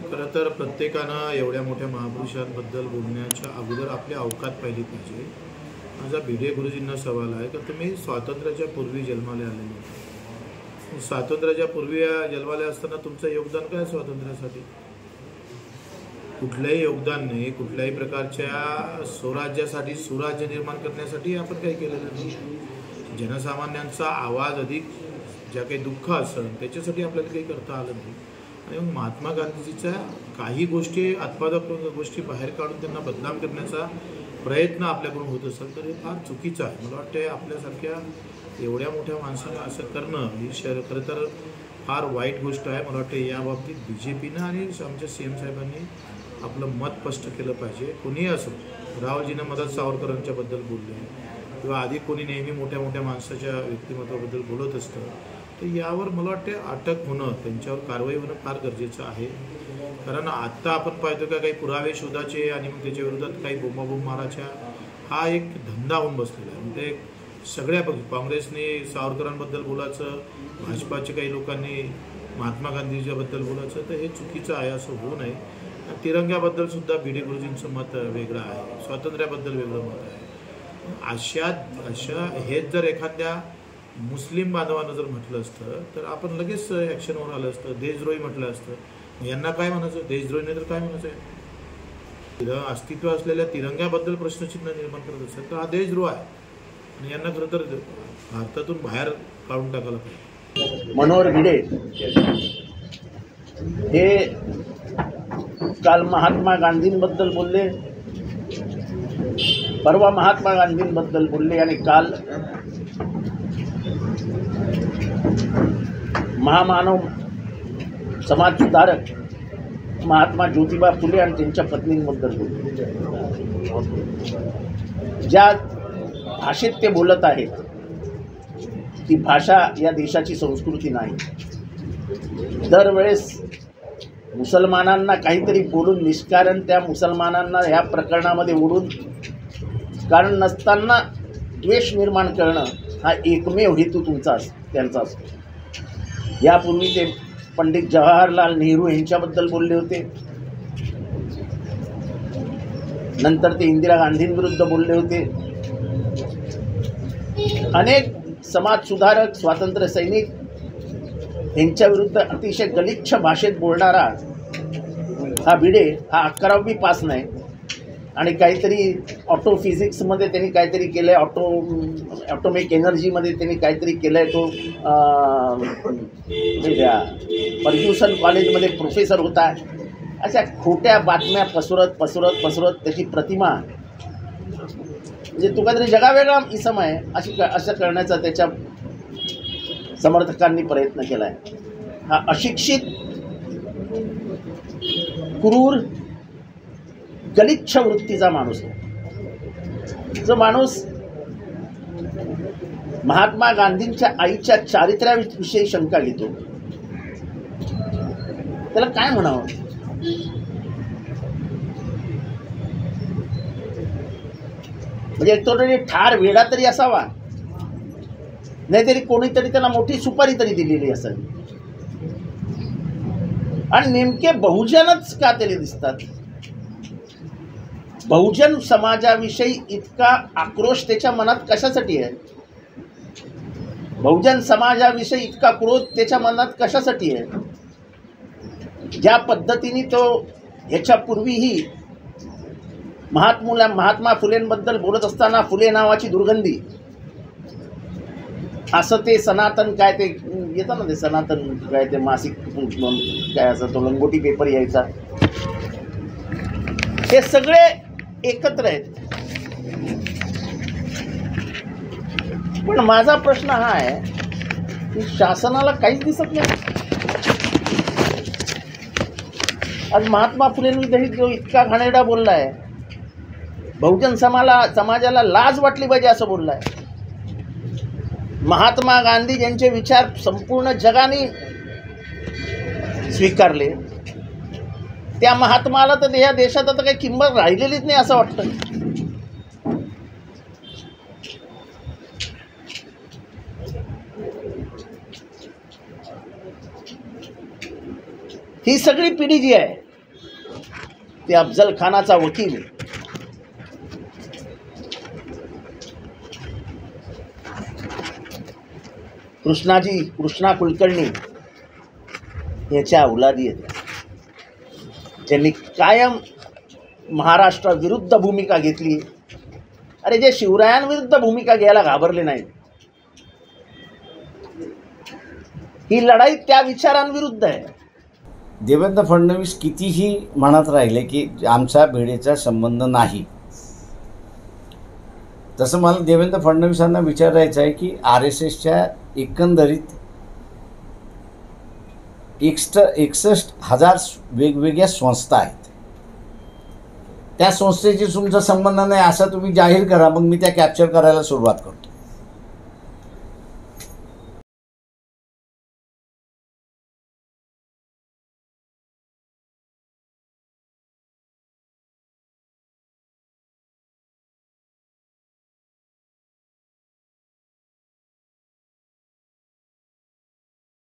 खरं तर प्रत्येकानं एवढ्या मोठ्या महापुरुषांबद्दल बोलण्याच्या अगोदर आपली अवकात पाहिली पाहिजे. माझा भिडे गुरुजींना सवाल आहे की तुम्ही स्वातंत्र्याच्या पूर्वी जन्माला आले नाही. स्वातंत्र्याच्या पूर्वी जन्माला असताना तुमचं योगदान काय स्वातंत्र्यासाठी? कुठलंही योगदान नाही. कुठल्याही प्रकारच्या स्वराज्यासाठी सुराज्य निर्माण करण्यासाठी आपण काही केलेलं नाही. जनसामान्यांचा आवाज अधिक ज्या काही दुःख असेल त्याच्यासाठी आपल्याला काही करता आलं नाही. आणि मग महात्मा गांधीजीच्या काही गोष्टी आत्मसात गोष्टी बाहेर काढून त्यांना बदनाम करण्याचा प्रयत्न आपल्याकडून होत असेल तर हे फार चुकीचं आहे. मला वाटतं आपल्यासारख्या एवढ्या मोठ्या माणसांना असं करणं ही खरं तर फार वाईट गोष्ट आहे. मला वाटतं याबाबतीत BJPनं आणि आमच्या CM साहेबांनी आपलं मत स्पष्ट केलं पाहिजे. कोणीही असो, रावजीनं मदत सावरकरांच्याबद्दल बोलले किंवा आधी कोणी नेहमी मोठ्या मोठ्या माणसाच्या व्यक्तिमत्वाबद्दल बोलत असतं तर यावर मला वाटते अटक होणं, त्यांच्यावर कारवाई होणं फार गरजेचं आहे. कारण आत्ता आपण पाहतो का काही पुरावे शोधाचे आणि मग त्याच्या विरोधात काही बोंबाबोंब माराच्या हा एक धंदा होऊन बसलेला आहे. म्हणजे सगळ्या काँग्रेसने सावरकरांबद्दल बोलायचं, भाजपाच्या काही लोकांनी महात्मा गांधीजीबद्दल बोलायचं तर हे चुकीचं आहे, असं होऊ नये. तिरंग्याबद्दल सुद्धा भिडे गुरुजींचं मत वेगळं आहे, स्वातंत्र्याबद्दल वेगळं मत आहे. अशा हेच जर एखाद्या मुस्लिम बांधवानं जर म्हटलं असतं तर आपण लगेच ॲक्शनवर आलं असतं, देशद्रोही म्हटलं असतं. यांना काय म्हणायचं? देशद्रोही नाही तर काय म्हणायचं आहे? अस्तित्व असलेल्या तिरंग्याबद्दल प्रश्नचिन्ह निर्माण करत असेल तर हा देशद्रोह आहे आणि यांना खरं तर भारतातून बाहेर काढून टाकायला पाहिजे. मनोहर भिडे हे काल महात्मा गांधींबद्दल बोलले, परवा महात्मा गांधींबद्दल बोलले आणि काल महामानव समाजसुधारक महात्मा ज्योतिबा फुले आणि त्यांच्या पत्नींबद्दल बोलले. ज्या भाषेत ते बोलत आहेत ती भाषा या देशाची संस्कृती नाही. दरवेळेस मुसलमानांना काहीतरी बोलून निष्कारण त्या मुसलमानांना ह्या प्रकरणामध्ये ओढून कारण नसताना द्वेष निर्माण करणं हा एकमेव हेतू त्यांचा असतो. यापूर्वी ते पंडित जवाहरलाल नेहरू यांच्याबद्दल बोलले होते, नंतर ते इंदिरा गांधींविरुद्ध बोलले होते. अनेक समाजसुधारक, स्वातंत्र्य सैनिक यांच्याविरुद्ध अतिशय गलिच्छ भाषेत बोलणारा हा भिडे हा 11वी पास नाही आणि काहीतरी ऑटो फिजिक्समध्ये त्यांनी काहीतरी केलं आहे, ऑटोमिक एनर्जीमध्ये त्यांनी काहीतरी केलं आहे. तो फर्ग्युसन कॉलेजमध्ये प्रोफेसर होता. अशा खोट्या बातम्या पसरत त्याची प्रतिमा म्हणजे तू काहीतरी जगावेगळा इसम आहे असं करण्याचा त्याच्या समर्थकांनी प्रयत्न केला आहे. हा अशिक्षित, क्रूर, गलिच्छ वृत्तीचा माणूस आहे. जो माणूस महात्मा गांधींच्या आईच्या चारित्र्याविषयी शंका घेतो त्याला काय म्हणावं? म्हणजे तो तरी ठार वेडा तरी असावा, नाहीतरी कोणीतरी त्याला मोठी सुपारी तरी दिलेली असावी. आणि नेमके बहुजनच का तरी दिसतात? बहुजन समाजाविषयी इतका आक्रोश त्याच्या मनात कशासाठी आहे? बहुजन समाजाविषयी इतका क्रोध त्याच्या मनात कशासाठी आहे? ज्या पद्धतीने तो ह्याच्यापूर्वीही महात्मा फुलेंबद्दल बोलत असताना फुले नावाची दुर्गंधी, असं ते सनातन काय ते येतं ना, ते सनातन काय ते मासिक काय असं तो लंगोटी पेपर यायचा, हे सगळे एकत्र आहेत. पण माझा प्रश्न हा आहे की शासनाला काहीच दिसत नाही. आज महात्मा फुलेंविषयी जो इतका घाणेरडा बोलला आहे, बहुजन समाजाला लाज वाटली पाहिजे असं बोलला आहे. महात्मा गांधी यांचे विचार संपूर्ण जगाने स्वीकारले, त्या महात्माला तर या देशात आता काही किंमत राहिलेलीच नाही असं वाटतं. ही सगळी पिढी जी आहे ते अफजल खानाचा वकील आहे. कृष्णा कुलकर्णी याच्या औलादी आहेत, ज्यांनी कायम महाराष्ट्राविरुद्ध भूमिका घेतली. अरे जे शिवरायांविरुद्ध भूमिका घ्यायला घाबरले नाही, ही लढाई त्या विचारांविरुद्ध आहे. देवेंद्र फडणवीस कितीही म्हणत राहिले की आमचा भिडेचा संबंध नाही, तसं मला देवेंद्र फडणवीसांना विचारायचं आहे की RSSच्या एकंदरीत 61,000 वेगवेगळ्या संस्था आहेत. त्या संस्थेशी तुमचा संबंध नाही असा तुम्ही जाहीर करा, मग मी त्या कॅप्चर करायला सुरुवात करतो.